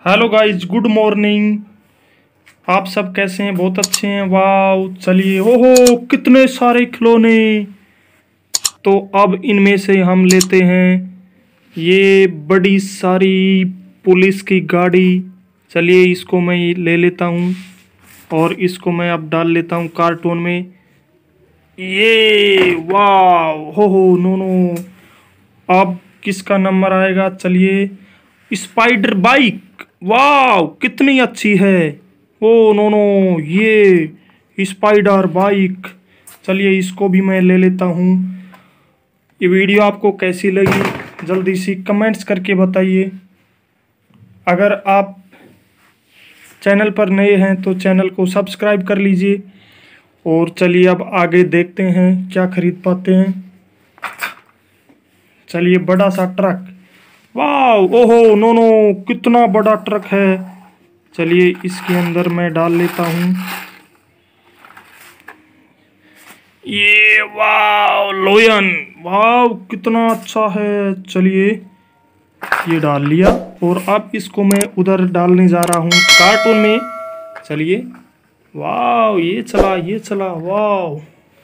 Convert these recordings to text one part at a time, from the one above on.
Hello guys, good morning. आप सब कैसे हैं? बहुत अच्छे हैं। वाह, चलिए। ओहो, कितने सारे खिलौने। तो अब इनमें से हम लेते हैं ये बड़ी सारी पुलिस की गाड़ी। चलिए, इसको मैं ले लेता हूँ और इसको मैं अब डाल लेता हूँ कार्टून में। ये वाह, हो नो नो। अब किसका नंबर आएगा? चलिए, स्पाइडर बाइक। वाह, कितनी अच्छी है। ओ नो नो, ये स्पाइडर बाइक। चलिए, इसको भी मैं ले लेता हूँ। ये वीडियो आपको कैसी लगी जल्दी से कमेंट्स करके बताइए। अगर आप चैनल पर नए हैं तो चैनल को सब्सक्राइब कर लीजिए। और चलिए, अब आगे देखते हैं क्या खरीद पाते हैं। चलिए, बड़ा सा ट्रक। वाह, ओहो नो नो, कितना बड़ा ट्रक है। चलिए, इसके अंदर मैं डाल लेता हूँ। ये वाह लोयन, वाह कितना अच्छा है। चलिए, ये डाल लिया और अब इसको मैं उधर डालने जा रहा हूँ कार्टून में। चलिए, वाह ये चला, ये चला। वाह,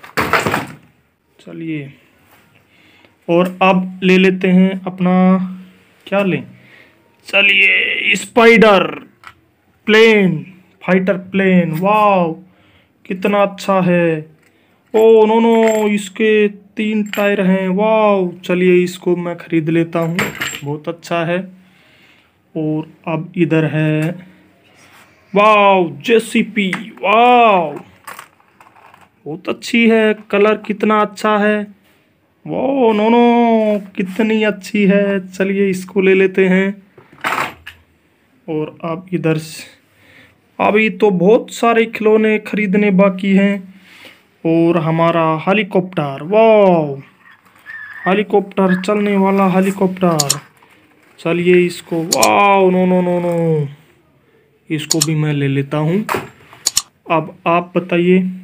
चलिए, और अब ले लेते हैं अपना, क्या लें? चलिए, स्पाइडर प्लेन, फाइटर प्लेन। वाह, कितना अच्छा है। ओ नो नो, इसके 3 टायर हैं। वाह, चलिए, इसको मैं खरीद लेता हूँ, बहुत अच्छा है। और अब इधर है, वाह जेसीपी। वाह, बहुत अच्छी है, कलर कितना अच्छा है। वो नो नो, कितनी अच्छी है। चलिए, इसको ले लेते हैं। और अब इधर अभी तो बहुत सारे खिलौने खरीदने बाकी हैं। और हमारा हेलीकॉप्टर। वाह, हेलीकॉप्टर, चलने वाला हेलीकॉप्टर। चलिए, इसको, वाह नो नो नो नो, इसको भी मैं ले लेता हूँ। अब आप बताइए।